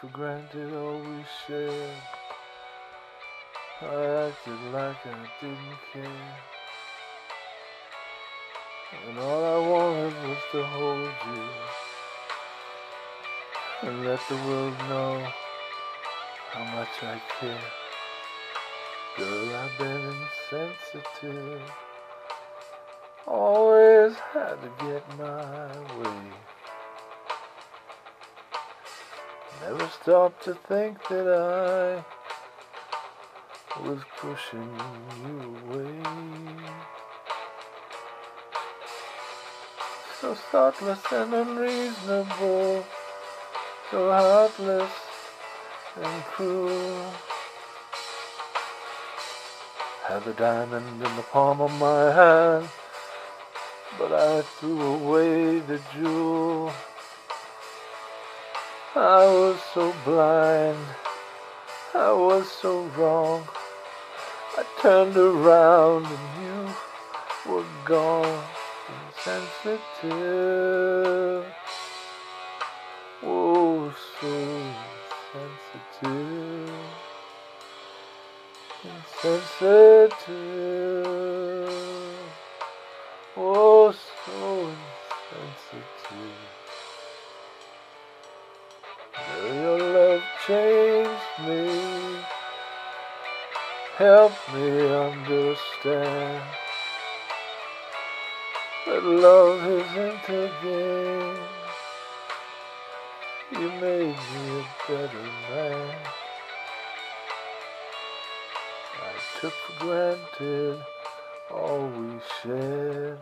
for granted all we shared. I acted like I didn't care. And all I wanted was to hold you and let the world know how much I care. Girl, I've been insensitive. Always had to get my way. Never stopped to think that I was pushing you away. So thoughtless and unreasonable, so heartless and cruel. Had the diamond in the palm of my hand, but I threw away the jewel. I was so blind, I was so wrong. I turned around and you were gone. Insensitive, oh so insensitive. Insensitive, oh so insensitive. Girl, your love changed me, help me understand that love isn't a game. You made me a better man. I took for granted all we shared.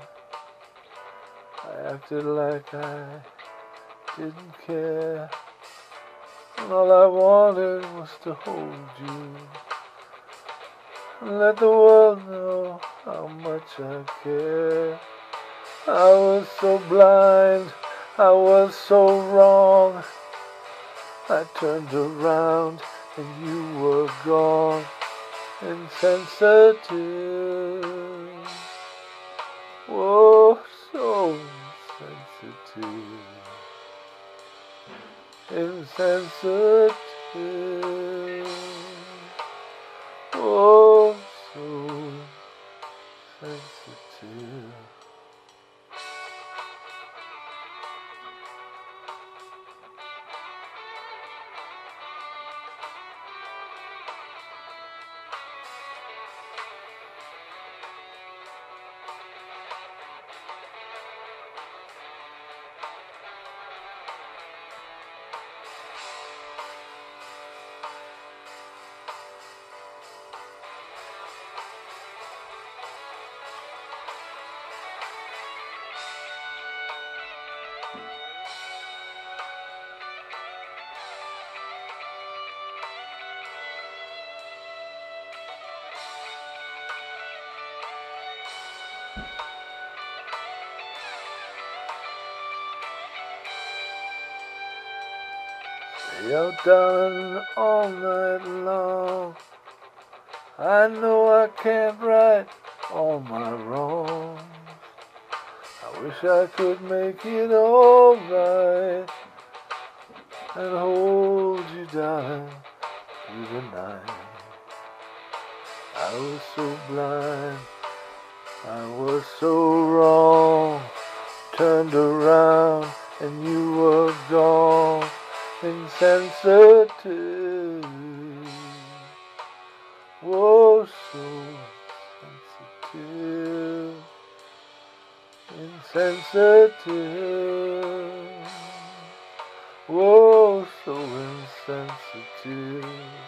I acted like I didn't care. And all I wanted was to hold you and let the world know how much I care. I was so blind, I was so wrong. I turned around and you were gone. Insensitive, oh so insensitive. Insensitive, oh so sensitive. Stay out, darling, all night long. I know I can't right all my wrongs. I wish I could make it all right and hold you, darling, through the night. I was so blind, I was so wrong. Turned around and you were gone. Insensitive, oh so sensitive. Insensitive, oh so insensitive.